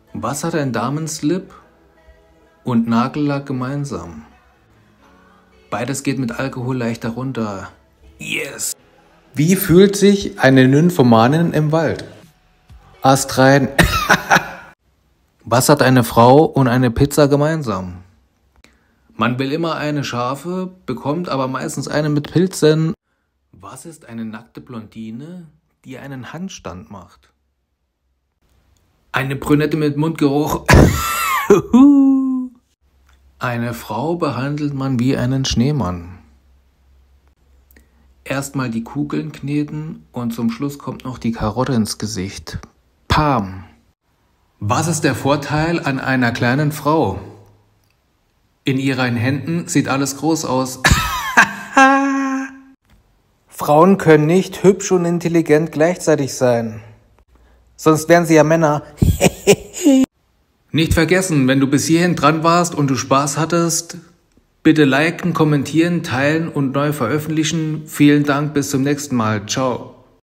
Was hat ein Damenslip und Nagellack gemeinsam? Beides geht mit Alkohol leichter runter. Yes! Wie fühlt sich eine Nymphomanin im Wald? Ast rein. Was hat eine Frau und eine Pizza gemeinsam? Man will immer eine scharfe, bekommt aber meistens eine mit Pilzen. Was ist eine nackte Blondine, die einen Handstand macht? Eine Brünette mit Mundgeruch. Eine Frau behandelt man wie einen Schneemann. Erstmal die Kugeln kneten und zum Schluss kommt noch die Karotte ins Gesicht. Pam! Was ist der Vorteil an einer kleinen Frau? In ihren Händen sieht alles groß aus. Frauen können nicht hübsch und intelligent gleichzeitig sein. Sonst wären sie ja Männer. Nicht vergessen, wenn du bis hierhin dran warst und du Spaß hattest, bitte liken, kommentieren, teilen und neu veröffentlichen. Vielen Dank, bis zum nächsten Mal. Ciao.